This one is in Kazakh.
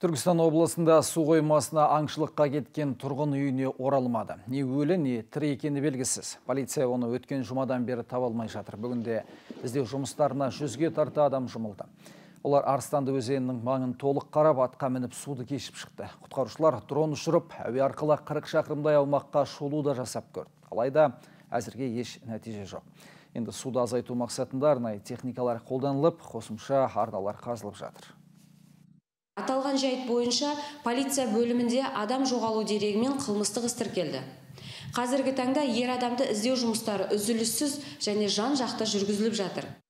Түркістан облысында су қоймасына аңшылыққа кеткен тұрғын үйіне оралмады. Не өлі, не тірі екені белгісіз. Полиция оны өткен жұмадан бері таба алмай жатыр. Бүгінде іздеу жұмыстарына 100-ге тарта адам жұмылды. Олар Арыстанды өзенінің маңын толық қарап, атқа мініп суды кешіп шықты. Құтқарушылар дрон ұшырып, әуе арқылы 40 шақырымдай аумаққа шолу да жасап көрді. Алайда әзірге еш нәтиже жоқ. Енді суды азайту мақсатында арнайы техникалар қолданылып, қосымша арналар қазылып жатыр. Аталған жайт бойынша полиция бөлімінде адам жоғалу дерегімен қылмыстық іс тіркелді. Қазіргі таңда ер адамды іздеу жұмыстары үзіліссіз және жан-жақты жүргізіліп жатыр.